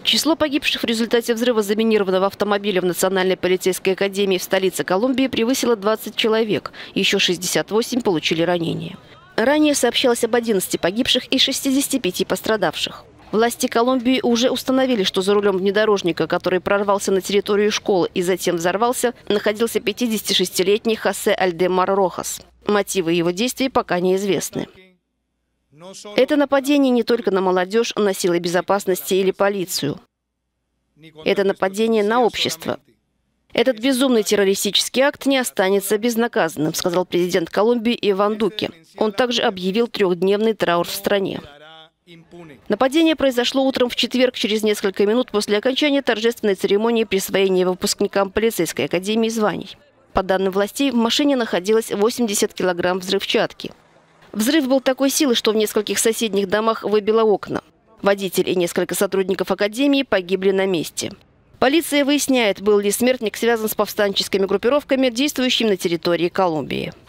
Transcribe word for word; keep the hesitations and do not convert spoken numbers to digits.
Число погибших в результате взрыва заминированного автомобиля в Национальной полицейской академии в столице Колумбии превысило двадцать человек. Еще шестьдесят восемь получили ранения. Ранее сообщалось об одиннадцати погибших и шестидесяти пяти пострадавших. Власти Колумбии уже установили, что за рулем внедорожника, который прорвался на территорию школы и затем взорвался, находился пятидесятишестилетний Хосе Альдемар Рохас. Мотивы его действий пока неизвестны. Это нападение не только на молодежь, на силы безопасности или полицию. Это нападение на общество. Этот безумный террористический акт не останется безнаказанным, сказал президент Колумбии Иван Дуке. Он также объявил трехдневный траур в стране. Нападение произошло утром в четверг, через несколько минут после окончания торжественной церемонии присвоения выпускникам полицейской академии званий. По данным властей, в машине находилось восемьдесят килограмм взрывчатки. Взрыв был такой силы, что в нескольких соседних домах выбило окна. Водитель и несколько сотрудников академии погибли на месте. Полиция выясняет, был ли смертник связан с повстанческими группировками, действующими на территории Колумбии.